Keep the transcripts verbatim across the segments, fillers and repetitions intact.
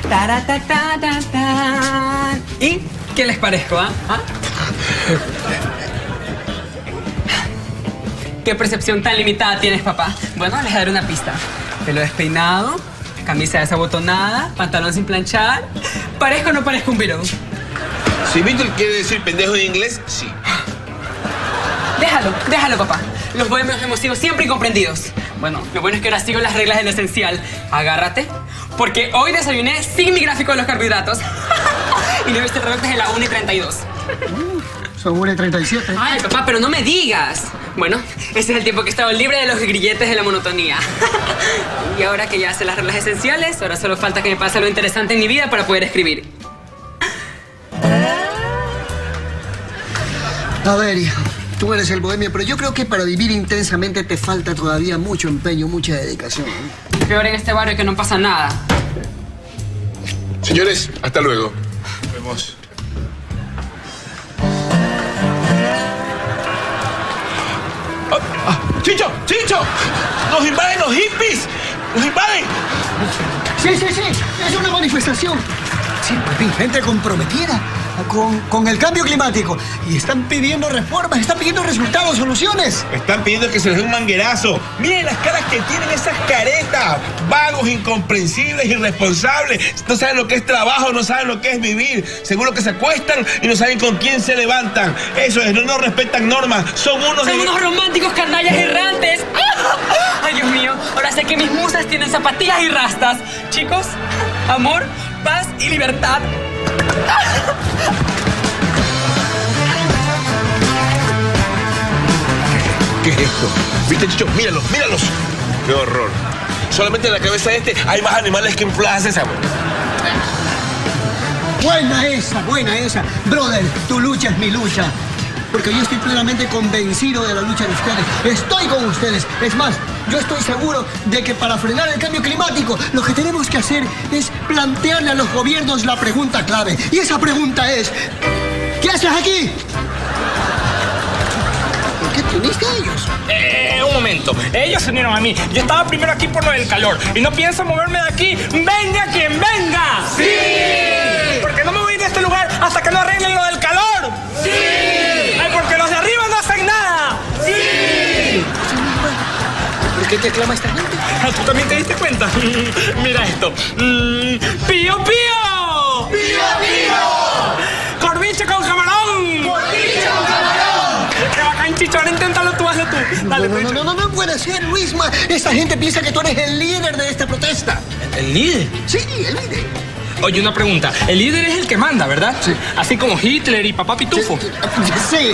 Taratatata. ¿Y qué les parezco, ah? ¿Ah? ¿Qué percepción tan limitada tienes, papá? Bueno, les daré una pista. Pelo despeinado, camisa desabotonada, pantalón sin planchar. ¿Parezco o no parezco un virón? Si Víctor quiere decir pendejo en inglés, sí. Déjalo, déjalo, papá. Los bohemios hemos sido siempre incomprendidos. Bueno, lo bueno es que ahora sigo las reglas de lo esencial. Agárrate, porque hoy desayuné sin mi gráfico de los carbohidratos. Y no he visto el reloj desde la una y treinta y dos. Uh, son una y treinta y siete. Ay, papá, pero no me digas. Bueno, ese es el tiempo que he estado libre de los grilletes de la monotonía. Y ahora que ya sé las reglas esenciales, ahora solo falta que me pase lo interesante en mi vida para poder escribir. A ver, hijo, tú eres el bohemio, pero yo creo que para vivir intensamente te falta todavía mucho empeño, mucha dedicación. Peor en este barrio que no pasa nada. Señores, hasta luego. Nos vemos. Ah, ah, ¡Chicho! ¡Chicho! ¡Nos invaden los hippies! ¡Nos invaden! Sí, sí, sí, es una manifestación. Sí, papi, gente comprometida con, con el cambio climático. Y están pidiendo reformas, están pidiendo resultados, soluciones. Están pidiendo que se les dé un manguerazo. Miren las caras que tienen esas caretas. Vagos, incomprensibles, irresponsables. No saben lo que es trabajo, no saben lo que es vivir. Seguro que se acuestan y no saben con quién se levantan. Eso es, no, no respetan normas. Son unos... Son de... unos románticos canallas errantes. Ay, Dios mío, ahora sé que mis musas tienen zapatillas y rastas. Chicos, amor, paz y libertad. ¿Qué es esto? ¿Viste, Chicho? Míralos, míralos. ¡Qué horror! Solamente en la cabeza de este hay más animales que en Plaza Sésamo. Buena esa, buena esa. Brother, tu lucha es mi lucha. Porque yo estoy plenamente convencido de la lucha de ustedes. Estoy con ustedes. Es más, yo estoy seguro de que para frenar el cambio climático, lo que tenemos que hacer es plantearle a los gobiernos la pregunta clave. Y esa pregunta es, ¿qué haces aquí? ¿Por qué te uniste a ellos? Eh, un momento. Ellos se unieron a mí. Yo estaba primero aquí por lo del calor. Y no pienso moverme de aquí. ¡Venga quien venga! ¡Sí! Porque no me voy de este lugar hasta que no arreglen lo del calor. ¡Sí! ¡Ay, porque los de arriba no hacen nada! ¡Sí! ¿Por qué te aclama esta gente? ¿Tú también te diste cuenta? Mira esto. Mm, ¡Pío, pío! ¡Pío, pío! ¡Corviche con camarón! ¡Corviche con camarón! ¡Qué bacán, Chicho! Ahora inténtalo tú, hazlo tú. Dale, no, no, no, no, no puede ser, Luisma. Esta gente piensa que tú eres el líder de esta protesta. ¿El líder? Sí, el líder. Oye, una pregunta. El líder es el que manda, ¿verdad? Sí. Así como Hitler y Papá Pitufo. Sí. sí.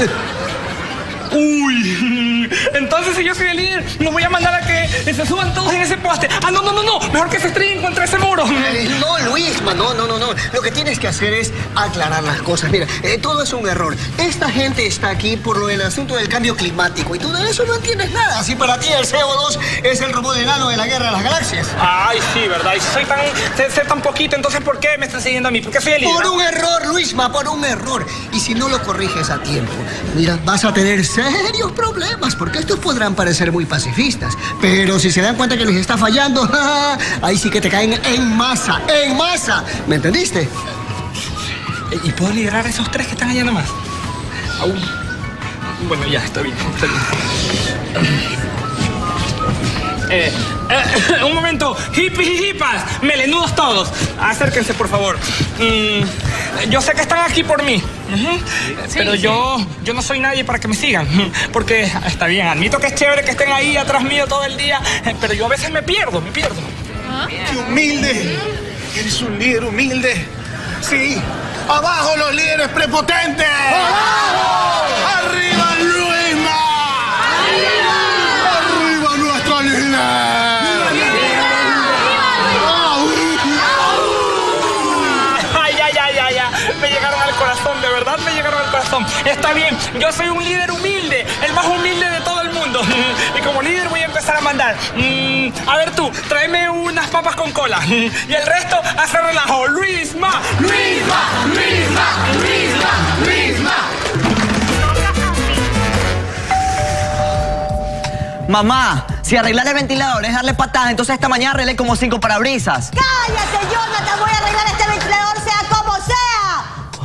Uy, entonces si yo soy el líder, los voy a mandar a que se suban todos en ese poste. Ah, no, no, no, no. Mejor que se estrellen contra ese muro. Eh, no, Luisma, no, no, no, no. Lo que tienes que hacer es aclarar las cosas. Mira, eh, todo es un error. Esta gente está aquí por lo del asunto del cambio climático y tú de eso no entiendes nada. Si para ti el C O dos es el robot enano de la guerra de las galaxias. Ay, sí, ¿verdad? Y si soy tan, sé, sé tan poquito, entonces ¿por qué me están siguiendo a mí? ¿Por qué soy el líder? Por un error, Luisma, por un error. Y si no lo corriges a tiempo, mira, vas a tener serios problemas, porque estos podrán parecer muy pacifistas, pero si se dan cuenta que les está fallando, ahí sí que te caen en masa, en masa. ¿Me entendiste? ¿Y puedo liderar a esos tres que están allá nomás? Au. Bueno, ya, está bien, está bien. Eh, eh, un momento, hippies y hippas, melenudos todos, acérquense por favor. Mm, yo sé que están aquí por mí, uh-huh. sí, pero sí. yo yo no soy nadie para que me sigan, porque está bien, admito que es chévere que estén ahí atrás mío todo el día, pero yo a veces me pierdo, me pierdo. ¿Ah? ¡Qué humilde! Eres un líder humilde. Sí. ¡Abajo los líderes prepotentes! ¡Abajo! ¡Arriba Luisma! ¡Arriba! ¡Arriba nuestro líder! Me llegaron al corazón, de verdad me llegaron al corazón. Está bien, yo soy un líder humilde, el más humilde de todo el mundo. Y como líder voy a empezar a mandar. Mm, a ver tú, tráeme unas papas con cola. Y el resto, hace relajo. Luisma, Luisma, Luisma, Luisma, Luisma. Mamá, si arreglar el ventilador es darle patada, entonces esta mañana arreglé como cinco parabrisas. ¡Cállate, Jonathan! Voy a arreglar este ventilador sea como sea.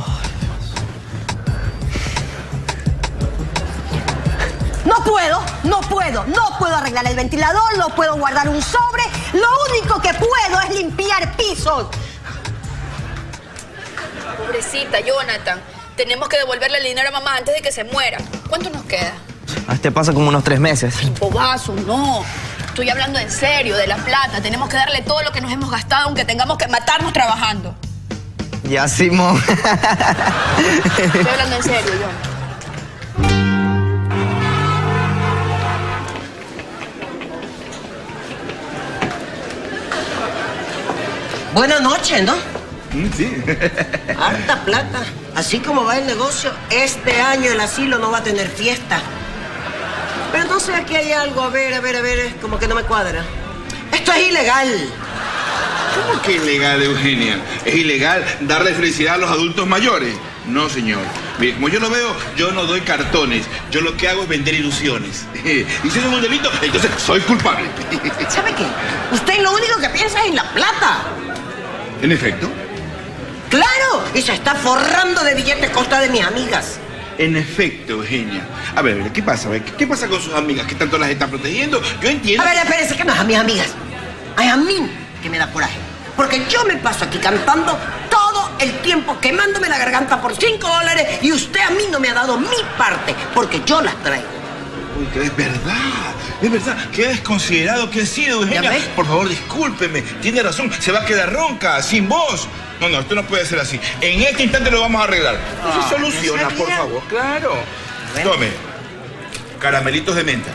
No puedo, no puedo, no puedo arreglar el ventilador, no puedo guardar un sobre. Lo único que puedo es limpiar pisos. Pobrecita, Jonathan. Tenemos que devolverle el dinero a mamá antes de que se muera. ¿Cuánto nos queda? A este pasa como unos tres meses. Bobazo, no. Estoy hablando en serio, de la plata. Tenemos que darle todo lo que nos hemos gastado, aunque tengamos que matarnos trabajando. Ya, Simón. Estoy hablando en serio, Jonathan. Buenas noches, ¿no? Sí. Harta plata. Así como va el negocio, este año el asilo no va a tener fiesta. Pero no sé, aquí hay algo. A ver, a ver, a ver, como que no me cuadra. Esto es ilegal. ¿Cómo que ilegal, Eugenia? ¿Es ilegal darle felicidad a los adultos mayores? No, señor. Mire, como yo lo veo, yo no doy cartones. Yo lo que hago es vender ilusiones. Y si eso es un delito, entonces soy culpable. ¿Sabe qué? Usted lo único que piensa es en la plata. ¿En efecto? ¡Claro! Y se está forrando de billetes a costa de mis amigas. En efecto, Eugenia. A ver, a ver, ¿qué pasa? A ver, ¿qué pasa con sus amigas que tanto las están protegiendo? Yo entiendo... A ver, espérese, que no es a mis amigas. Es a mí que me da coraje. Porque yo me paso aquí cantando todo el tiempo, quemándome la garganta por cinco dólares y usted a mí no me ha dado mi parte, porque yo las traigo. Uy, que es verdad, es verdad. Qué desconsiderado que he sido, Eugenia. Por favor, discúlpeme. Tiene razón, se va a quedar ronca, sin voz. No, no, esto no puede ser así. En este instante lo vamos a arreglar. Ah, se soluciona, por favor. Claro. Tome. Caramelitos de menta.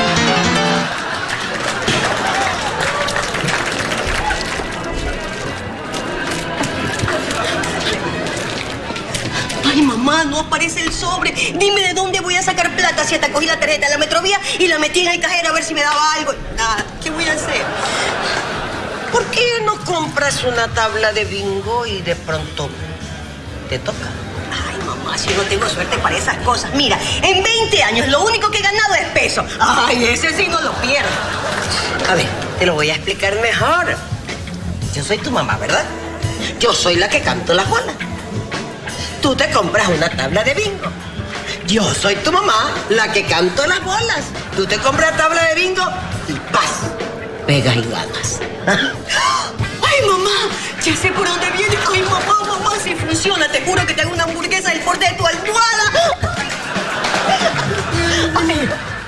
Ay, mamá, no aparece el sobre. Dime de dónde voy a sacar plata si hasta cogí la tarjeta de la Metrovía y la metí en el cajero a ver si me daba algo. Nada, ¿qué voy a hacer? ¿Por qué no compras una tabla de bingo y de pronto te toca? Ay, mamá, si no tengo suerte para esas cosas. Mira, en veinte años lo único que he ganado es peso. Ay, ese sí no lo pierdo. A ver, te lo voy a explicar mejor. Yo soy tu mamá, ¿verdad? Yo soy la que canto las bolas. Tú te compras una tabla de bingo. Yo soy tu mamá, la que canto las bolas. Tú te compras tabla de bingo y paz, pegas y ganas. Ay, mamá, ya sé por dónde viene. Ay, mamá, mamá, si funciona, te juro que te hago una hamburguesa del borde de tu almohada. Ay.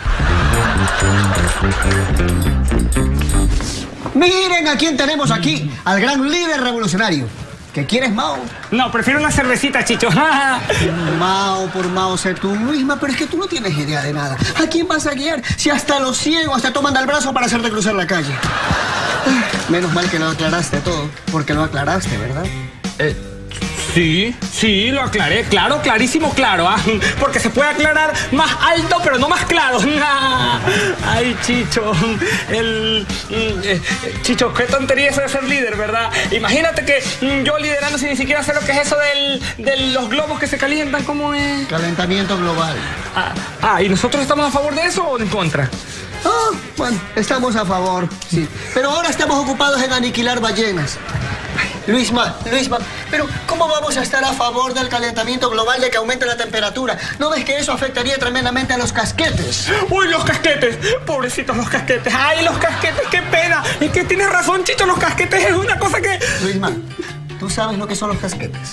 Miren a quién tenemos aquí, al gran líder revolucionario. ¿Qué quieres, Mao? No, prefiero una cervecita, Chicho. Mao por Mao sé tú misma, pero es que tú no tienes idea de nada. ¿A quién vas a guiar si hasta los ciegos te toman del brazo para hacerte cruzar la calle? Menos mal que lo aclaraste todo, porque lo aclaraste, ¿verdad? Eh, sí, sí, lo aclaré. Claro, clarísimo, claro. ¿Ah? Porque se puede aclarar más alto, pero no más claro. Ay, Chicho. El... Eh, Chicho, qué tontería eso de ser líder, ¿verdad? Imagínate que yo liderando sin ni siquiera sé lo que es eso del, de los globos que se calientan, ¿cómo es? Calentamiento global. Ah, ah, ¿y nosotros estamos a favor de eso o en contra? Ah, bueno, estamos a favor, sí. Pero ahora estamos ocupados en aniquilar ballenas. Luisma, Luisma, pero ¿cómo vamos a estar a favor del calentamiento global de que aumente la temperatura? ¿No ves que eso afectaría tremendamente a los casquetes? ¡Uy, los casquetes! Pobrecitos los casquetes. ¡Ay, los casquetes! ¡Qué pena! Es que tienes razón, Chicho, los casquetes es una cosa que... Luisma, ¿tú sabes lo que son los casquetes?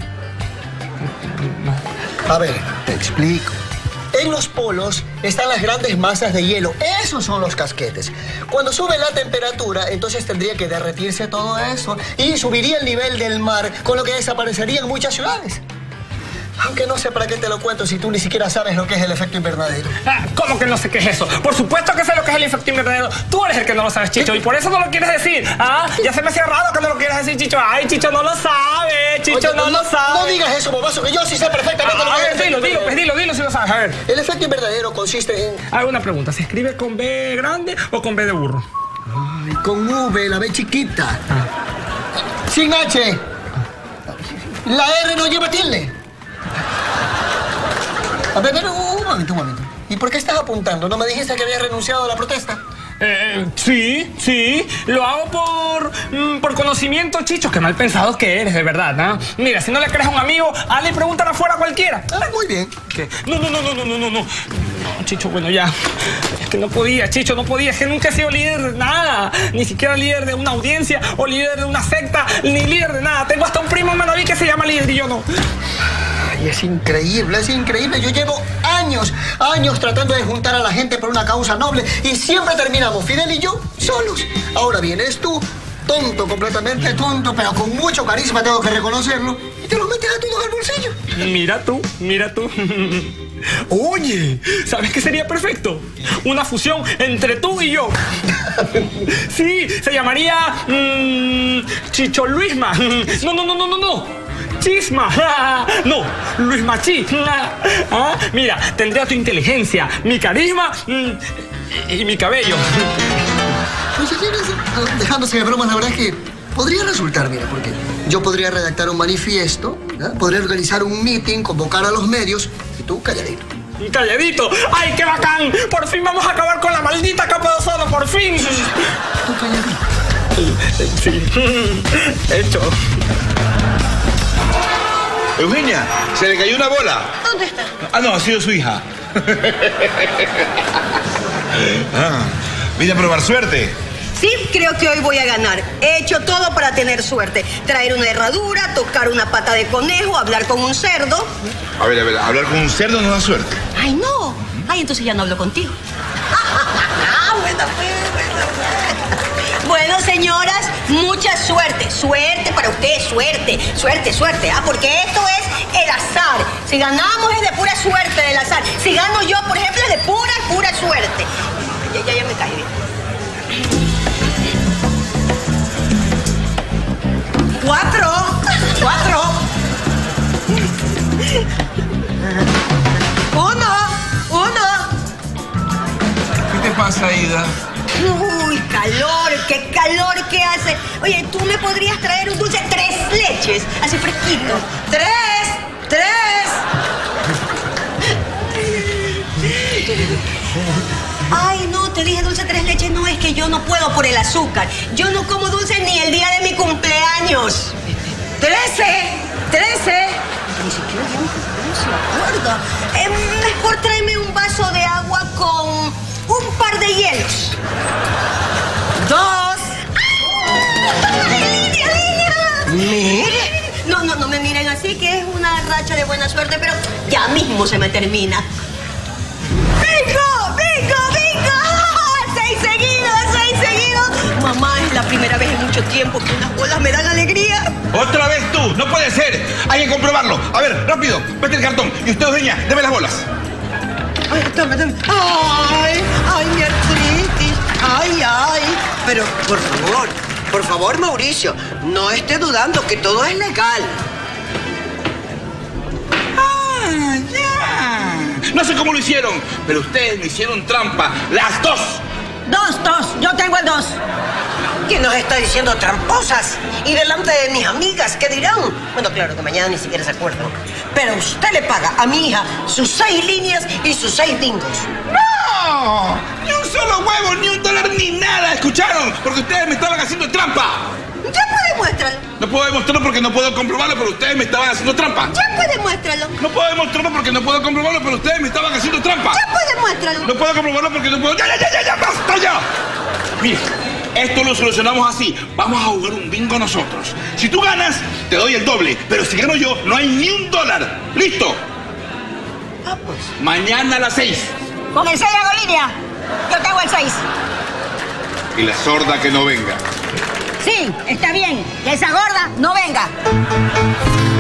A ver, te explico. En los polos están las grandes masas de hielo. Esos son los casquetes. Cuando sube la temperatura, entonces tendría que derretirse todo eso y subiría el nivel del mar, con lo que desaparecerían muchas ciudades. Aunque no sé para qué te lo cuento si tú ni siquiera sabes lo que es el efecto invernadero. Ah, ¿cómo que no sé qué es eso? Por supuesto que sé lo que es el efecto invernadero. Tú eres el que no lo sabes, Chicho, y por eso no lo quieres decir. Ah, ya se me hacía raro que no lo quieras decir, Chicho. Ay, Chicho no lo sabe, Chicho Oye, no, no lo sabe. No digas eso, bobazo, que yo sí sé perfectamente Ah, lo a que es ver, el efecto dilo, dilo, pues invernadero. dilo, dilo si lo sabes. A ver. El efecto invernadero consiste en... Hago una pregunta. ¿Se escribe con B grande o con B de burro? Ay, con V, la B chiquita. Sin H. La R no lleva tilde. A ver, pero un momento, un momento. ¿Y por qué estás apuntando? ¿No me dijiste que habías renunciado a la protesta? Eh, sí, sí, lo hago por, mm, por conocimiento, Chicho. Qué mal pensado que eres, de verdad, ¿no? Mira, si no le crees a un amigo, hazle y pregúntale afuera a cualquiera. Ah, muy bien. ¿Qué? No, no, no, no, no, no, no, no. No, Chicho, bueno, ya. Es que no podía, Chicho, no podía. Es que nunca he sido líder de nada. Ni siquiera líder de una audiencia, o líder de una secta, ni líder de nada. Tengo hasta un primo en Manaví que se llama líder y yo no. Ay, es increíble, es increíble. Yo llevo años, años tratando de juntar a la gente por una causa noble y siempre terminamos, Fidel y yo, solos. Ahora vienes tú, tonto, completamente tonto, pero con mucho carisma, tengo que reconocerlo, y te lo metes a todos al bolsillo. Mira tú, mira tú. Oye, ¿sabes qué sería perfecto? Una fusión entre tú y yo. Sí, se llamaría mmm, Chicho Luisma. No, no, no, no, no, no. Chisma. No, Luis Machi. ¿Ah? Mira, tendría tu inteligencia, mi carisma mmm, y, y mi cabello. Pues, dejándose de bromas, la verdad es que podría resultar, mira, porque yo podría redactar un manifiesto, ¿verdad? Podría organizar un meeting, convocar a los medios, y tú calladito. ¡Calladito! ¡Ay, qué bacán! ¡Por fin vamos a acabar con la maldita capa de ozono! ¡Por fin! Tú calladito. Sí, hecho. Eugenia, se le cayó una bola. ¿Dónde está? Ah, no, ha sido su hija. Ah, vine a probar suerte. Sí, creo que hoy voy a ganar. He hecho todo para tener suerte. Traer una herradura, tocar una pata de conejo, hablar con un cerdo. A ver, a ver, hablar con un cerdo no da suerte. Ay, no. Ay, entonces ya no hablo contigo. Bueno, bueno, señoras, mucha suerte. Suerte para ustedes, suerte. Suerte, suerte, ¿ah? Porque esto es el azar. Si ganamos es de pura suerte del azar. Si gano yo, por ejemplo, es de pura, pura suerte. Ya, ya, ya me caí bien. Cuatro. Cuatro. Uno. Uno. ¿Qué te pasa, Ida? Uy, calor, qué calor que hace. Oye, ¿tú me podrías traer un dulce tres leches? Así fresquito. Tres. Tres. Ay, no, te dije dulce tres leches. No, es que yo no puedo por el azúcar. Yo no como dulce ni el día de mi cumpleaños. Trece. Trece. Ni siquiera ya no se acuerda. Eh, mejor tráeme un vaso de agua con un par de hielos. Dos. ¡Ay, Lidia, Lidia! Mire. No, no, no me miren así, que es una racha de buena suerte, pero ya mismo se me termina. ¡Bingo! ¡Bingo! ¡Bingo! ¡Seis seguidos! ¡Seis seguidos! Mamá, es la primera vez en mucho tiempo que unas bolas me dan alegría. ¡Otra vez tú! ¡No puede ser! Hay que comprobarlo. A ver, rápido, vete el cartón. Y usted, Eugenia, deme las bolas. Ay, dame, dame. Ay, ay, mi artritis. Ay, ay. Pero, por favor, por favor, Mauricio, no esté dudando que todo es legal. ¡Ah, ya! No sé cómo lo hicieron, pero ustedes me hicieron trampa. ¡Las dos! Dos, dos. Yo tengo el dos. ¿Quién nos está diciendo tramposas? Y delante de mis amigas, ¿qué dirán? Bueno, claro que mañana ni siquiera se acuerdan. Pero usted le paga a mi hija sus seis líneas y sus seis bingos. ¡No! Ni un solo huevo, ni un dólar, ni nada. ¿Escucharon? Porque ustedes me estaban haciendo trampa. Ya puede demuéstralo. No puedo demostrarlo porque no puedo comprobarlo, pero ustedes me estaban haciendo trampa. Ya puede demuéstralo. No puedo demostrarlo porque no puedo comprobarlo, pero ustedes me estaban haciendo trampa. Ya puede demuéstralo. No puedo comprobarlo porque no puedo... ¡Ya, ya, ya, ya, ya! ¡Basta ya! Mira, esto lo solucionamos así. Vamos a jugar un bingo nosotros. Si tú ganas, te doy el doble. Pero si gano yo, no hay ni un dólar. ¿Listo? Ah, pues. Mañana a las seis. Con el seis hago línea. Yo tengo el seis. Y la sorda que no venga. Sí, está bien. Que esa gorda no venga.